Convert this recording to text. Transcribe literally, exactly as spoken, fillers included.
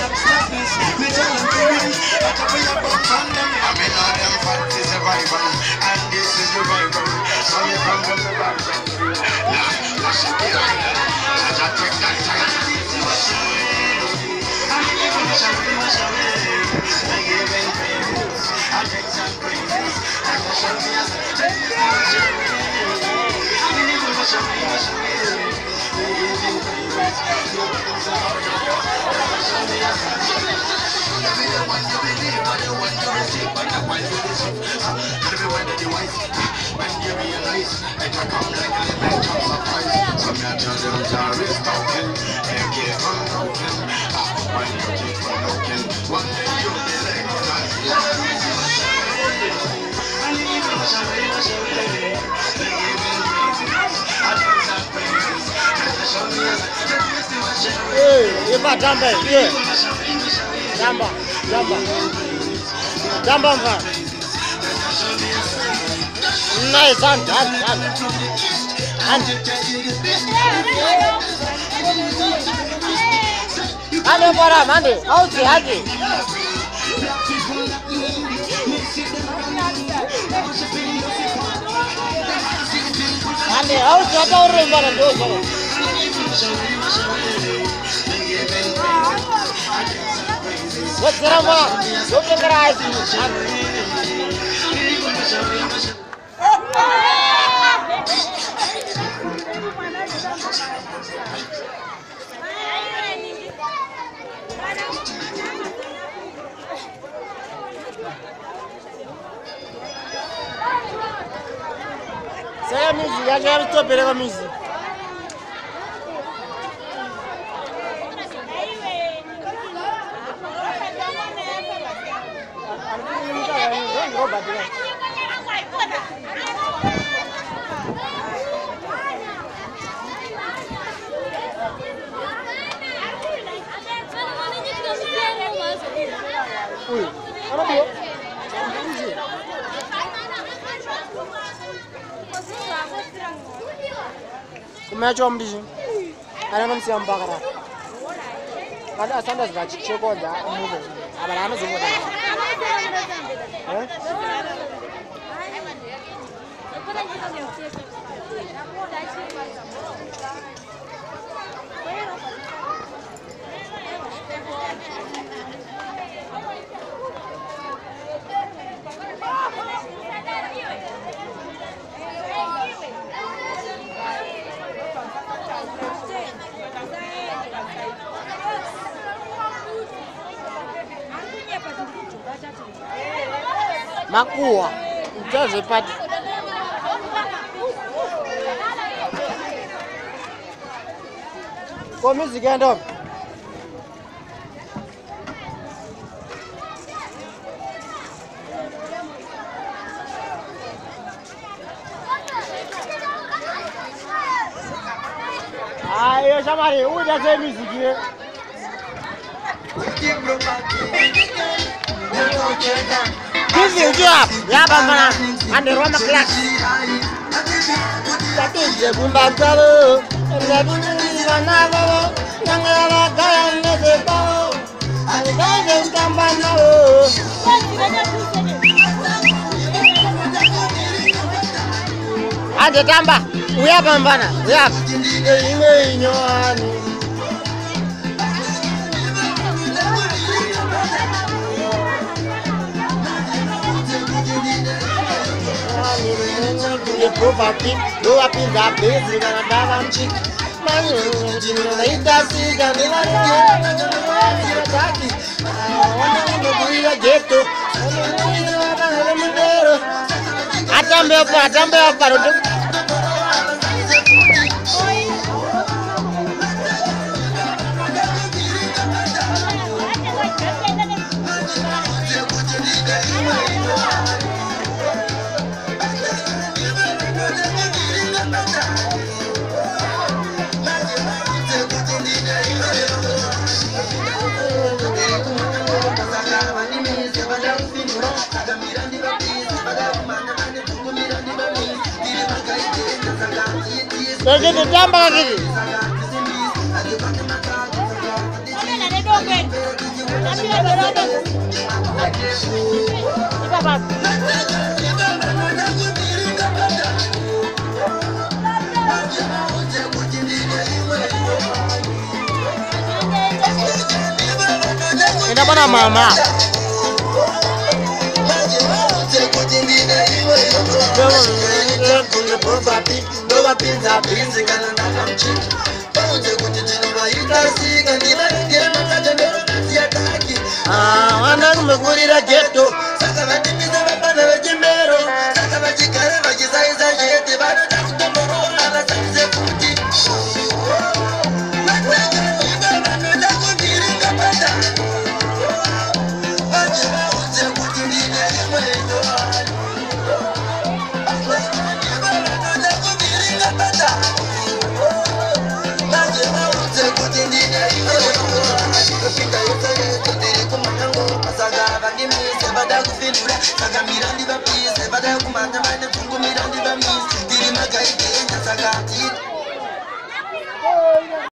Hey, Eva, jump in, yeah. Jump on, jump on. Jump on, man. Nice, hand, hand, hand. Hand. Hand for him, hand. Out, hand. Hand, out, out, out, out, out. What's the matter? Look at your eyes. Say music, I got to play music. Come on, jump, did I don't see I'm back. I stand as a check on that. I'm going to Makua, just a party. Come in, stand up. Ayo, somebody, who does the music here? This is job. Yeah, Bambana. And the Roma class. That is the Bumbakalo. And the Bunavalo. Nangala Gayan Nezebo. And the Gayan Gambano. And the Tamba. We have Bambana. We have. Go up in, go up in that place, we're gonna dive on chick. Man, you know, they does it, and they want to attack it. I want to do a ghetto. I don't know, I don't know, Jadi ditambah lagi. Ina bana mama. Ah, wana kumegurira ghetto. Sasa batimiza bapana bejimero. Sasa bajikara bajizaiza jete bana takutomorora basanze futi. Mirandi ba please, bada kumanda mane tungu mirandi ba miss. Diri magai kenya sagati.